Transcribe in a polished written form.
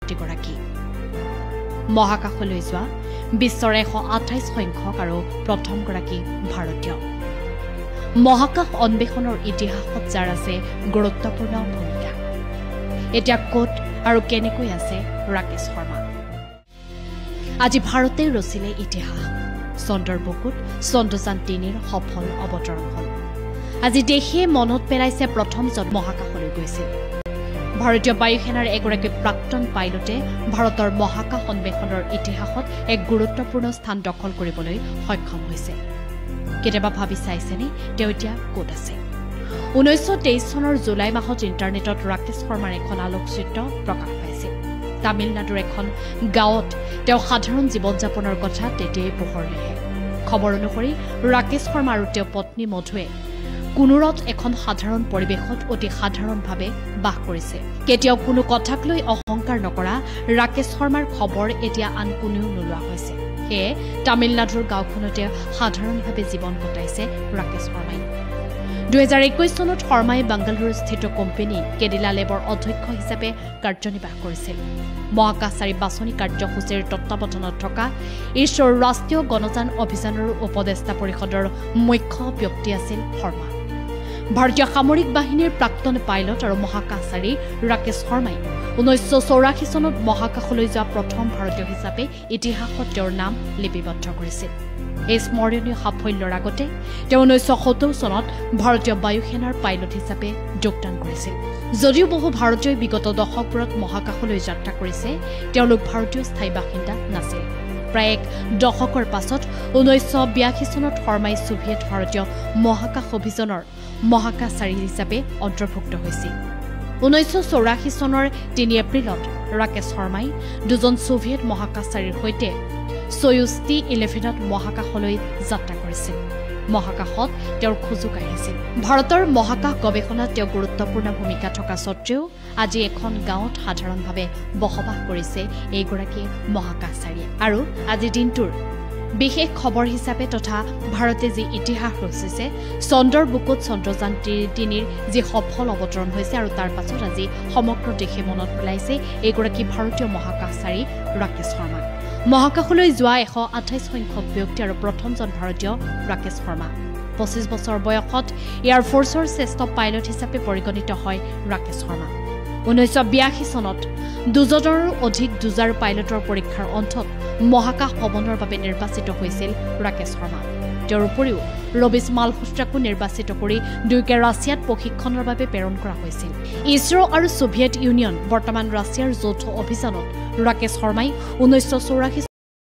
ব্যক্তিগৰাকী মহাকাশলৈ যোৱা বিশ্বৰ 128 সংখ্যক আৰু প্ৰথমগৰাকী ভাৰতীয় মহাকাশ অন্বেষণৰ ইতিহাসত যাৰ আছে গুৰুত্বপূৰ্ণ ভূমিকা এতিয়া ক'ত আৰু কেনেকৈ আছে ৰাকেশ শৰ্মা আজি ভাৰতে ৰচিলে ইতিহাস চন্দ্ৰৰ বুকুত চন্দ্ৰযান 3ৰ সফল অৱতৰণ হ'ল আজি দেশে মনত পেলাইছে প্ৰথমজন মহাকাশলৈ গৈছিল ভাৰতীয় বায়ুসেনাৰ এগৰাকী প্ৰাক্তন পাইলটে ভাৰতৰ মহাকাশ অন্বেষণৰ ইতিহাসত এক গুৰুত্বপূৰ্ণ স্থান দখল কৰিবলৈ সক্ষম হৈছে কেতিয়াবা ভাবি চাইছেনে তেওঁ এতিয়া ক'ত আছে 1923 চনৰ জুলাই মাহত ইণ্টাৰনেটত ৰাকেশ শৰ্মাৰ এখন আলোকচিত্ৰ প্ৰকাশ পাইছিল তামিলনাডুৰ এখন গাঁৱত তেওঁ সাধাৰণ জীৱন যাপনৰ কথা তেতিয়াই পোহৰলৈ আহে খবৰ অনুসৰি ৰাকেশ শৰ্মা আৰু তেওঁৰ পত্নী মধুৱে কুনুৰত এখন সাধাৰণ পৰিৱেশত অতি সাধাৰণভাৱে বাস কৰিছে কেতিয়াও কোনো কথাক লৈ অহংকাৰ নকৰা ৰাকেশ শৰ্মাৰ খবৰ এতিয়া আন কোনেও নোলোৱা হৈছে সেয়ে তামিলনাডুৰ গাঁওখনতে সাধাৰণভাৱে জীৱন কটাইছে ৰাকেশ শৰ্মাই 2021 চনত শৰ্মাই বাংগালুৰুস্থিত কোম্পানী কেডিলা লেবৰ অধ্যক্ষ হিচাপে কাৰ্যনিৰ্বাহ কৰিছিল মহাকাশচাৰী বাছনি কাৰ্যসূচীৰ তত্ত্বাৱধানত থকা ইছৰোৰ ৰাষ্ট্ৰীয় গণযান অভিযানৰ উপদেষ্টা পৰিষদৰ মুখ্য ব্যক্তি আছিল শৰ্মা ভাৰতীয় সামৰিক বাহিনীৰ প্ৰাক্তন পাইলট আৰু মহাকাশচাৰী ৰাকেশ শৰ্মাই 1984 চনত মহাকাশলৈ যোৱা প্ৰথম ভাৰতীয় হিচাপে ইতিহাসত তেওঁৰ নাম লিপিবদ্ধ কৰিছিল এই স্মৰণীয় সাফল্যৰ আগতে তেওঁ 1970 চনত ভাৰতীয় বায়ুসেনাৰ পাইলট হিচাপে যোগদান কৰিছিল যদিও বহু ভাৰতীয় বিগত দশকবোৰত মহাকাশলৈ যাত্ৰা কৰিছে তেওঁলোক ভাৰতীয় স্থায়ী বাসিন্দা নাছিল প্ৰায় এক দশকৰ পাছত 1982 চনত শৰ্মাই সোভিয়েট ভাৰতীয় মহাকাশ অভিযানৰ মহাকাশচাৰী হিচাপে অন্তৰ্ভুক্ত হৈছিল 1984 চনৰ 3 এপ্ৰিলত ৰাকেশ শৰ্মাই দুজন সোভিয়েট মহাকাশচাৰীৰ সৈতে সোয়ুজ T-11ত মহাকাশলৈ যাত্ৰা কৰিছিল মহাকাশত তেওঁৰ খোজো কাঢ়িছিল ভাৰতৰ মহাকাশ গৱেষণাত তেওঁ গুৰুত্বপূৰ্ণ ভূমিকা থকা স্বত্বেও আজি এখন গাঁৱত সাধাৰণভাৱে বসবাস কৰিছে এইগৰাকী মহাকাশচাৰীয়ে আৰু আজি দিনটোৰ বিশেষ খবৰ হিচাপে তথা ভাৰতে যি ইতিহাস ৰচিছে চন্দ্ৰৰ বুকুত চন্দ্ৰযান 3ৰ যি সফল অৱতৰণ হৈছে আৰু তাৰ পাছত আজি সমগ্ৰ দেশে মনত পেলাইছে এইগৰাকী ভাৰতীয় মহাকাশচাৰী ৰাকেশ শৰ্মা মহাকাশলৈ যোৱা 128 সংখ্যক ব্যক্তি আৰু প্ৰথমজন ভাৰতীয় ৰাকেশ শৰ্মা 25 বছৰ বয়সত এয়াৰ ফ'ৰ্চৰ শ্ৰেষ্ঠ পাইলট হিচাপে পৰিগণিত হয় ৰাকেশ শৰ্মা 1982 চনত দুজনৰো অধিক যুঁজাৰু পাইলটৰ পৰীক্ষাৰ অন্তত মহাকাশ ভৱনৰ বাবে নিৰ্বাচিত হৈছিল ৰাকেশ শৰ্মা তেওঁৰ উপৰিও ৰবিছ মালহোত্ৰাকো নিৰ্বাচিত কৰি দুয়োকে ৰাছিয়াত প্ৰশিক্ষণৰ বাবে প্ৰেৰণ কৰা হৈছিল ইছৰো আৰু সোভিয়েট ইউনিয়ন বৰ্তমান ৰাছিয়াৰ যৌথ অভিযানত ৰাকেশ শৰ্মাই 1984